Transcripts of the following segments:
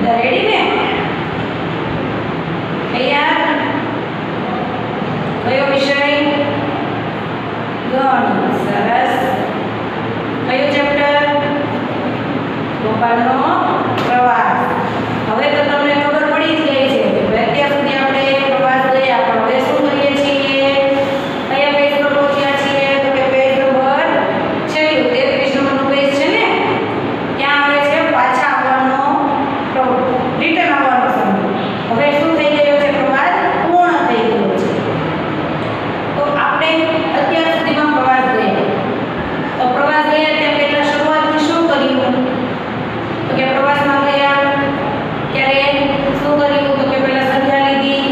Ready ને? તૈયાર? કયો વિષય? ગણિત. સરસ. કયું ચેપ્ટર? ગોપાલનો પ્રવાસ. હવે તો તમને ખબર પડી જ ગઈ છે કે અત્યાર સુધી આપણે પ્રવાસ ગયા, પણ હવે શું કરીએ છીએ? કયા પેજ પર પહોંચ્યા છીએ? તો કે પેજ નંબર 33 નંબરનું પેજ છે ને, ત્યાં આવે છે પાછા આવવાનો, રિટર્ન આવવાનો સમય. હવે શું થઈ ગયો છે? પ્રવાસ પૂર્ણ થઈ ગયો છે. તો આપણે અત્યાર સુધીમાં પ્રવાસ ગયા. તો પ્રવાસ ગયા ત્યાં પહેલા શરૂઆતમાં શું કર્યું? તો કે પ્રવાસમાં ગયા ત્યારે શું કર્યું? તો કે પહેલા સંખ્યા લીધી,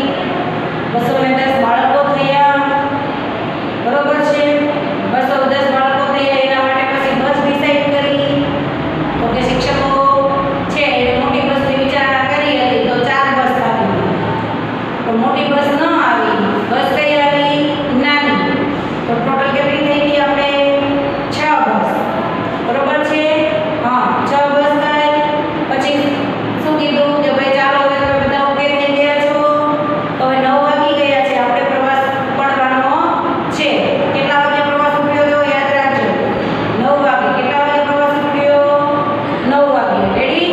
210 બાળકો થયા, બરોબર છે? 210 બાળકો થયા એના માટે પછી બસ ડિસાઈડ કરી. તો કે શિક્ષકો છે એ મોટી બસની વિચારણા કરી હતી, તો 4 બસ આવી. તો મોટી બસ ન આવી, બસ કઈ આવી? નાની. તો ટોટલ કેટલી થઈ ગઈ આપણે? 6 બસ. બરોબર છે? હા, 6 બસ થઈ. પછી શું કીધું કે ભાઈ ચાલો હવે તમે બધા ઓકે થઈ ગયા છો? તો હવે 9 વાગી ગયા છે, આપણે પ્રવાસ પડવાનો છે. કેટલા વાગે પ્રવાસ ઉપડ્યો તો યાદ રાખજો. 9 વાગે. કેટલા વાગે પ્રવાસ ઉપડ્યો? 9 વાગે. રેડી?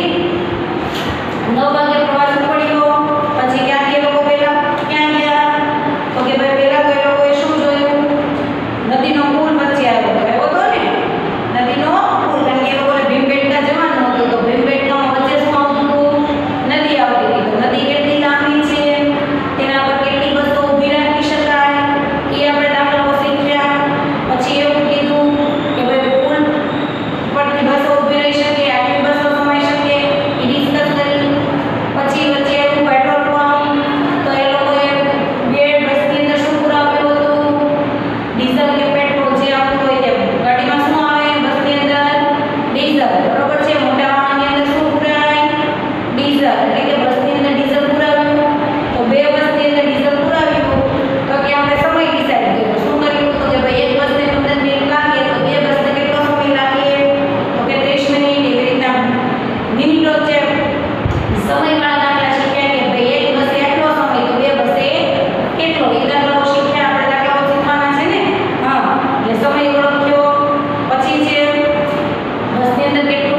9 વાગે પ્રવાસ ઉપડ્યો. પછી ક્યાંથી એ લોકો પહેલા ક્યાં ગયા? તો કે ભાઈ પહેલા તો એ લોકોએ શું જોયું? નદીનો પુલ વચ્ચે આવ્યો હતો ને, નદીનો પુલ. કારણ કે એ લોકોને ભીમબેટકા જવાનું હતું, તો ભીમબેટકામાં વચ્ચે શું આવતું હતું? નદી આવતી હતી. તો નદી કેટલી લાંબી છે, તેના પર કેટલી બસો ઊભી રાખી શકાય, એ આપણે દાખલાઓ શીખ્યા. પછી એવું કીધું કે ભાઈ પુલ પરથી બસો ઊભી રહી શકે, આટલી બસો સમાઈ શકે, એ ડિસ્કસ કરી. પછી વચ્ચે એવું પેટ્રોલ પંપ, તો એ લોકોએ બે બસની અંદર શું પુરાવ્યું હતું? ડીઝલ કે પેટ્રોલ જે આવતું હોય તે. ગાડીમાં શું આવે? બસની અંદર ડીઝલ. બરોબર છે? મોટા વાહનની અંદર શું પુરાય? ડીઝલ. એટલે કે બસની અંદર ડીઝલ પુરાવ્યું. તો બે બસની અંદર ડીઝલ પુરાવ્યું. તો કે આપણે સમય ડિસાઈડ કર્યો. શું કર્યું? તો કે ભાઈ એક બસને 15 મિનિટ લાગે, તો બે બસને કેટલો સમય લાગે? તો કે 30 મિનિટ. એવી રીતના મિનિટો છે સમયવાળા દાખલા શીખ્યા કે ભાઈ એક બસે આટલો સમય, તો બે બસે કેટલો. એ દાખલાઓ શીખ્યા. આપણે દાખલાઓ શીખવાના છે ને? હા, એટલે સમય ઓળખ્યો. પછી છે બસની અંદર કેટલું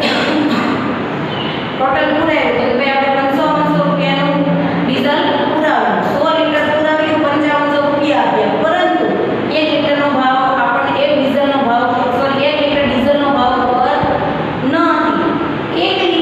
ટોટલ પુરાયું? તો કે ભાઈ આપણે 500 રૂપિયાનું ડીઝલ પુરાવ્યું, 100 લીટર પુરાવ્યું, 5500 રૂપિયા આપ્યા. પરંતુ 1 લીટરનો ભાવ આપણને 1 ડીઝલનો ભાવ, સોરી 1 લીટર ડીઝલનો ભાવ ખબર ન હતી. 1